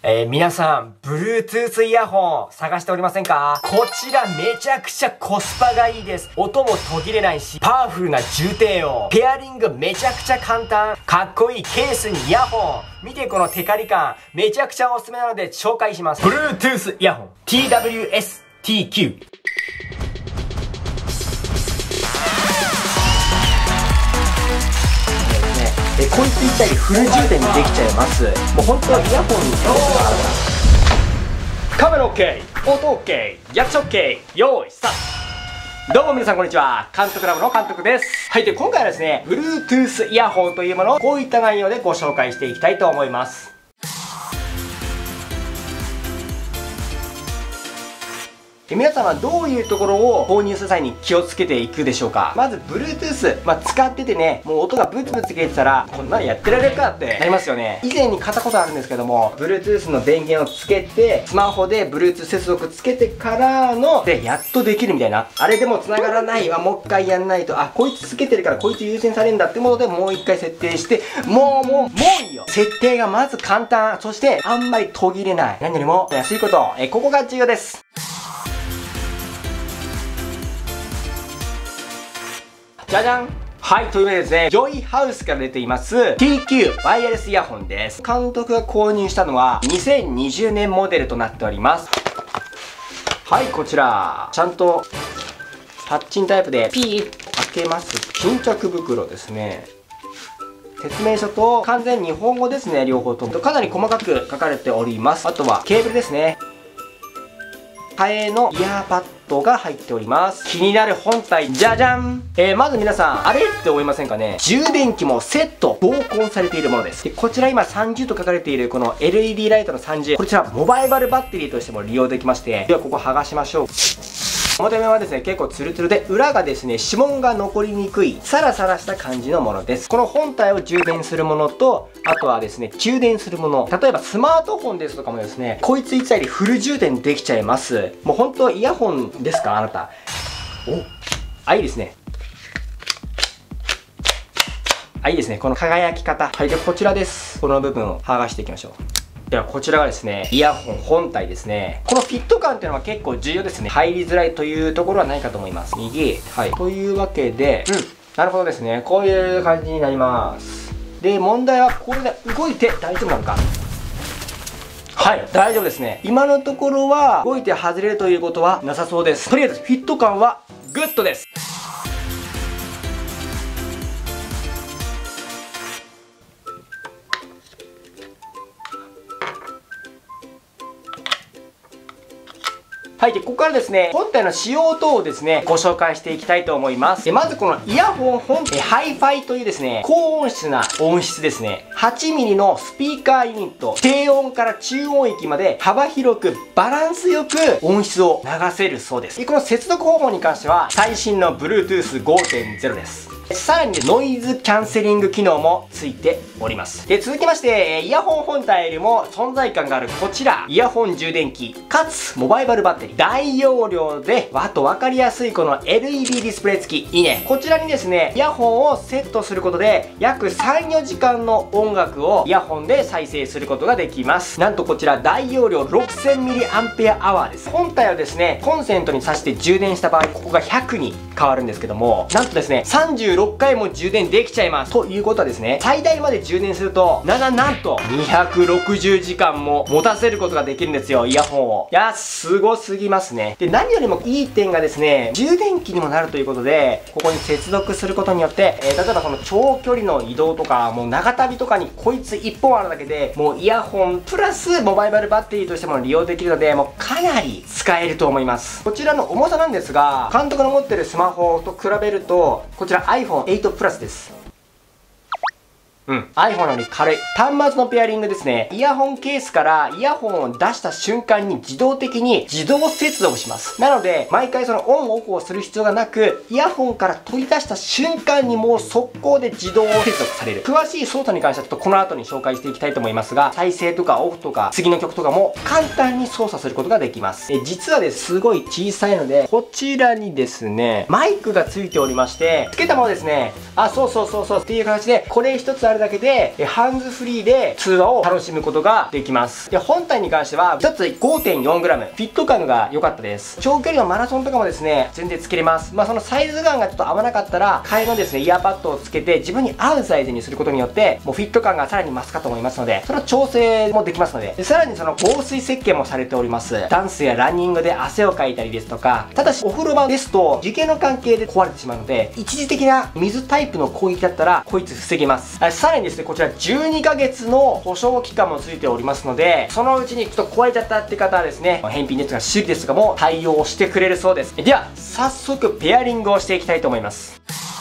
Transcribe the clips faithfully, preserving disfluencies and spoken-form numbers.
えー、皆さん、Bluetooth イヤホン探しておりませんか？こちらめちゃくちゃコスパがいいです。音も途切れないし、パワフルな重低音。ペアリングめちゃくちゃ簡単。かっこいいケースにイヤホン。見てこのテカリ感。めちゃくちゃおすすめなので紹介します。Bluetooth イヤホン ティーダブリューエスティーキュー。えこいつ一体フル充電できちゃいます。もう本当はイヤホンにカメラ OK、 音 OK、 役者 OK、 用意スタート。どうも皆さんこんにちは、監督ラボの監督です。はい、で今回はですね Bluetooth イヤホンというものをこういった内容でご紹介していきたいと思います。皆さんはどういうところを購入する際に気をつけていくでしょうか？まず Bluetooth、まあ、使っててね、もう音がブツブツ切れてたらこんなのやってられるかってなりますよね。以前に買ったことあるんですけども、 Bluetooth の電源をつけてスマホで Bluetooth 接続つけてからのでやっとできるみたいな、あれでも繋がらないわ、もう一回やんないと、あこいつつけてるからこいつ優先されるんだってものでもう一回設定して、もうもうもういいよ。設定がまず簡単、そしてあんまり途切れない、何よりも安いこと、えここが重要です。じゃじゃん。はい、というわけでですね、ジョイハウスから出ています ティーキュー ワイヤレスイヤホンです。監督が購入したのはにせんにじゅうねんモデルとなっております。はい、こちらちゃんとパッチンタイプでピーッ開けます巾着袋ですね。説明書と完全日本語ですね、両方ともかなり細かく書かれております。あとはケーブルですね、替えのイヤーパッドが入っております。気になる本体、じゃじゃん。えー、まず皆さんあれって思いませんかね？充電器もセット同梱されているものです。でこちら今さんじゅうと書かれているこの エルイーディー ライトのさんじゅう、こちらモバイバルバッテリーとしても利用できまして、ではここ剥がしましょう。表面はですね結構ツルツルで、裏がですね指紋が残りにくいサラサラした感じのものです。この本体を充電するものと、あとはですね充電するもの、例えばスマートフォンですとかもですね、こいついちだいでフル充電できちゃいます。もう本当イヤホンですかあなた。おあ、いいですね、あ、いいですね、この輝き方。はい、でこちらです。この部分を剥がしていきましょう。ではこちらがですねイヤホン本体ですね。このフィット感っていうのは結構重要ですね。入りづらいというところはないかと思います。右、はい、というわけで、うん、なるほどですね、こういう感じになります。で問題はこれで動いて大丈夫なのか。はい、大丈夫ですね。今のところは動いて外れるということはなさそうです。とりあえずフィット感はグッドです。はい、で、ここからですね、本体の使用等をですね、ご紹介していきたいと思います。で、まずこのイヤホン本体、ハイファイというですね、高音質な音質ですね。はちミリのスピーカーユニット、低音から中音域まで幅広くバランスよく音質を流せるそうです。で、この接続方法に関しては、最新の ブルートゥースごてんゼロ です。さらにノイズキャンセリング機能もついております。で、続きまして、イヤホン本体よりも存在感があるこちら、イヤホン充電器、かつモバイバルバッテリー、大容量で、あと分かりやすいこの エルイーディー ディスプレイ付き、いいね。こちらにですね、イヤホンをセットすることで、約さん、よじかんの音楽をイヤホンで再生することができます。なんとこちら大容量 ろくせんミリアンペアアワー です。本体をですね、コンセントに挿して充電した場合、ここがひゃくに変わるんですけども、なんとですね、さんじゅうろっかいも充電できちゃいます。ということはですね、最大まで充電すると、なな、なんと、にひゃくろくじゅうじかんも持たせることができるんですよ、イヤホンを。いや、すごすぎますね。で、何よりもいい点がですね、充電器にもなるということで、ここに接続することによって、えー、例えばこの長距離の移動とか、もう長旅とかにこいついっぽんあるだけで、もうイヤホンプラスモバイバルバッテリーとしても利用できるので、もうかなり使えると思います。こちらの重さなんですが、監督の持ってるスマホと比べると、こちら アイフォンエイトプラスです。うん。iPhone より軽い。端末のペアリングですね。イヤホンケースからイヤホンを出した瞬間に自動的に自動接続します。なので、毎回そのオンオフをする必要がなく、イヤホンから取り出した瞬間にもう速攻で自動接続される。詳しい操作に関してはちょっとこの後に紹介していきたいと思いますが、再生とかオフとか次の曲とかも簡単に操作することができます。え実はです、すごい小さいので、こちらにですね、マイクがついておりまして、つけたままですね、あ、そうそうそうそうっていう形で、これ一つあるだけで、ハンズフリーで通話を楽しむことができます。で、本体に関しては、ひとつ ごてんよんグラム、フィット感が良かったです。長距離のマラソンとかもですね、全然つけれます。まあ、そのサイズ感がちょっと合わなかったら、替えのですね、イヤーパッドをつけて、自分に合うサイズにすることによって、もうフィット感がさらに増すかと思いますので、その調整もできますので、でさらにその防水設計もされております。ダンスやランニングで汗をかいたりですとか、ただしお風呂場ですと、樹形の関係で壊れてしまうので、一時的な水タイプの攻撃だったら、こいつ防げます。さらにですね、こちらじゅうにかげつの保証期間もついておりますので、そのうちにちょっと壊れちゃったって方はですね、返品ですとか修理ですとかも対応してくれるそうです。では、早速ペアリングをしていきたいと思います。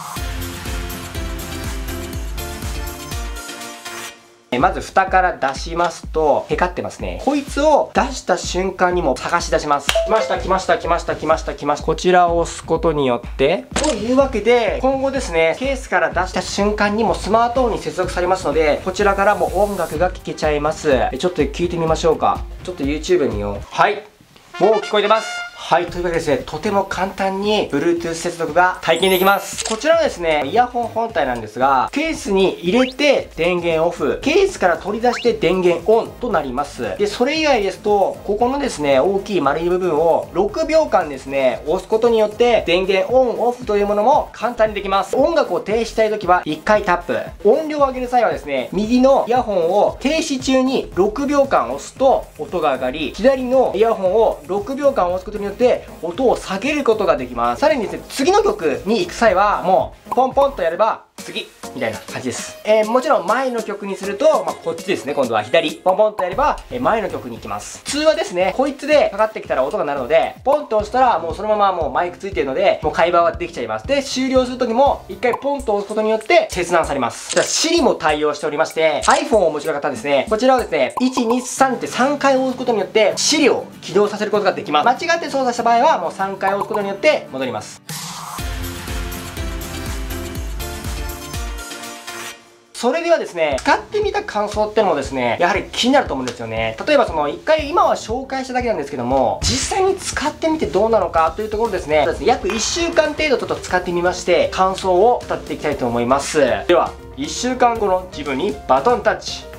まず蓋から出しますと、へかってますね。こいつを出した瞬間にも探し出します。来ました、来ました、来ました、来ました、来ました。こちらを押すことによって、というわけで、今後ですね、ケースから出した瞬間にもスマートフォンに接続されますので、こちらからも音楽が聴けちゃいます。ちょっと聞いてみましょうか。ちょっと YouTube 見よう。はい。もう聞こえてます。はい、というわけでですね、とても簡単に Bluetooth 接続が体験できます。こちらはですね、イヤホン本体なんですが、ケースに入れて電源オフ、ケースから取り出して電源オンとなります。で、それ以外ですと、ここのですね、大きい丸い部分をろくびょうかんですね、押すことによって電源オンオフというものも簡単にできます。音楽を停止したいときはいっかいタップ。音量を上げる際はですね、右のイヤホンを停止中にろくびょうかん押すと音が上がり、左のイヤホンをろくびょうかん押すことによって音を下げることができます。さらにですね、次の曲に行く際はもうポンポンとやれば次みたいな感じです。えー、もちろん前の曲にすると、まあ、こっちですね。今度は左ポンポンとやれば、えー、前の曲に行きます。通話ですね、こいつでかかってきたら音が鳴るので、ポンと押したらもうそのままもうマイクついてるので、もう会話ができちゃいます。で、終了するときも一回ポンと押すことによって切断されます。じゃあ Siri も対応しておりまして、iPhone をお持ちの方はですね、こちらをですね、いち、に、さんってさんかい押すことによって Siri を起動させることができます。間違って操作した場合はもうさんかい押すことによって戻ります。それではですね、使ってみた感想ってのもですね、やはり気になると思うんですよね。例えばその、一回今は紹介しただけなんですけども、実際に使ってみてどうなのかというところですね、約いっしゅうかん程度ちょっと使ってみまして、感想を語っていきたいと思います。では、いっしゅうかんごの自分にバトンタッチ。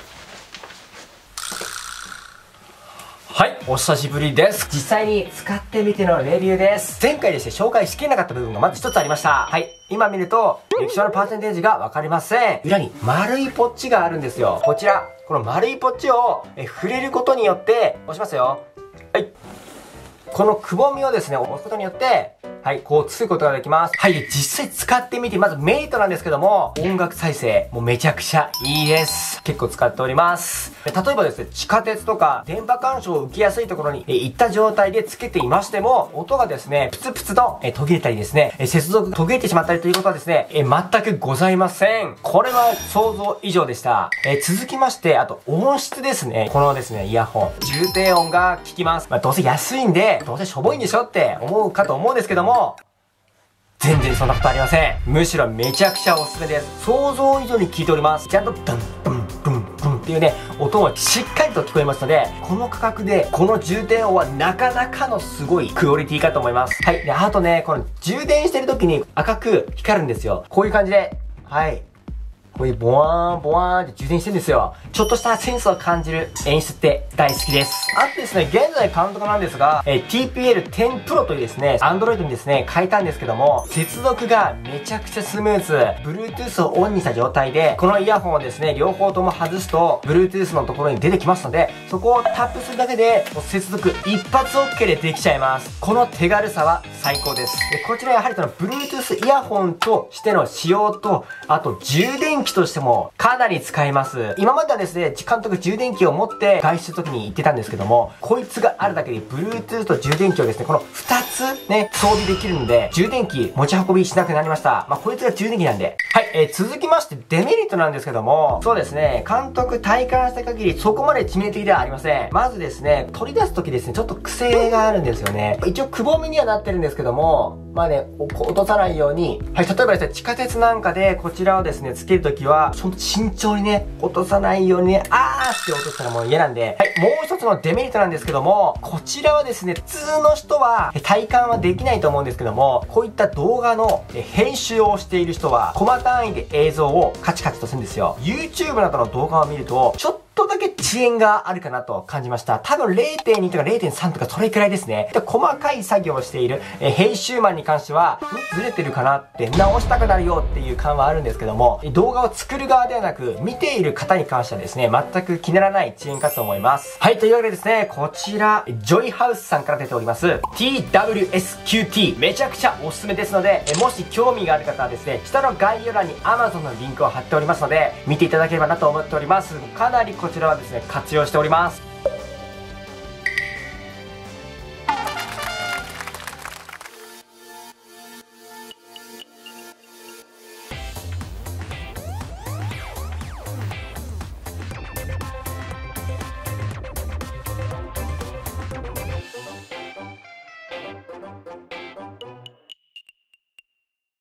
はい、お久しぶりです。実際に使ってみてのレビューです。前回ですね、紹介しきれなかった部分がまず一つありました。はい、今見ると、液晶のパーセンテージがわかりません。裏に丸いポッチがあるんですよ。こちら、この丸いポッチをえ触れることによって、押しますよ。はい。このくぼみをですね、押すことによって、はい、こうつくことができます。はい、で、実際使ってみて、まずメリットなんですけども、音楽再生、もうめちゃくちゃいいです。結構使っております。例えばですね、地下鉄とか、電波干渉を受けやすいところに、え、行った状態でつけていましても、音がですね、プツプツと、え、途切れたりですね、え、接続途切れてしまったりということはですね、え、全くございません。これは想像以上でした。え、続きまして、あと音質ですね。このですね、イヤホン。重低音が効きます。まあ、どうせ安いんで、どうせしょぼいんでしょって思うかと思うんですけども、全然そんなことありません。むしろめちゃくちゃおすすめです。想像以上に効いております。ちゃんとダンダンブンブンっていうね、音もしっかりと聞こえますので、この価格でこの重低音はなかなかのすごいクオリティかと思います。はい。で、あとね、この充電してる時に赤く光るんですよ。こういう感じで、はい。こういうボワーンボワーンって充電してるんですよ。ちょっとしたセンスを感じる演出って大好きです。あとですね、現在監督なんですが、えー、ティーピーエルテン Pro というですね、Android にですね、変えたんですけども、接続がめちゃくちゃスムーズ。Bluetooth をオンにした状態で、このイヤホンをですね、両方とも外すと、Bluetooth のところに出てきますので、そこをタップするだけで、接続一発 OK でできちゃいます。この手軽さは最高です。で、こちらやはりその Bluetooth イヤホンとしての使用と、あと充電器としてもかなり使えます。今まではですね、監督充電器を持って外出する時に言ってたんですけども、こいつがあるだけで Bluetooth と充電器をですね、このふたつね、装備できるので、充電器持ち運びしなくなりました。まあ、こいつが充電器なんで。はい、えー、続きましてデメリットなんですけども、そうですね、監督体感した限りそこまで致命的ではありません。まずですね、取り出す時ですね、ちょっと癖があるんですよね。一応くぼみにはなってるんですけども、 まあね、落とさないように、はい、例えばですね、地下鉄なんかでこちらをですね、つけるときは、ほんと慎重にね、落とさないようにね、あーって落としたらもう嫌なんで、はい、もう一つのデメリットなんですけども、こちらはですね、普通の人は体感はできないと思うんですけども、こういった動画の編集をしている人は、コマ単位で映像をカチカチとするんですよ。YouTube などの動画を見ると、ちょっとちょっとだけ遅延があるかなと感じました。多分 れいてんに とか れいてんさん とかそれくらいですね。で、細かい作業をしている、えー、編集マンに関しては、んずれてるかなって直したくなるよっていう感はあるんですけども、動画を作る側ではなく、見ている方に関してはですね、全く気にならない遅延かと思います。はい、というわけでですね、こちら、ジョイハウスさんから出ております、ティーダブリューエスキューティー、めちゃくちゃおすすめですので、えもし興味がある方はですね、下の概要欄に Amazon のリンクを貼っておりますので、見ていただければなと思っております。かなりこちらはですね、活用しております。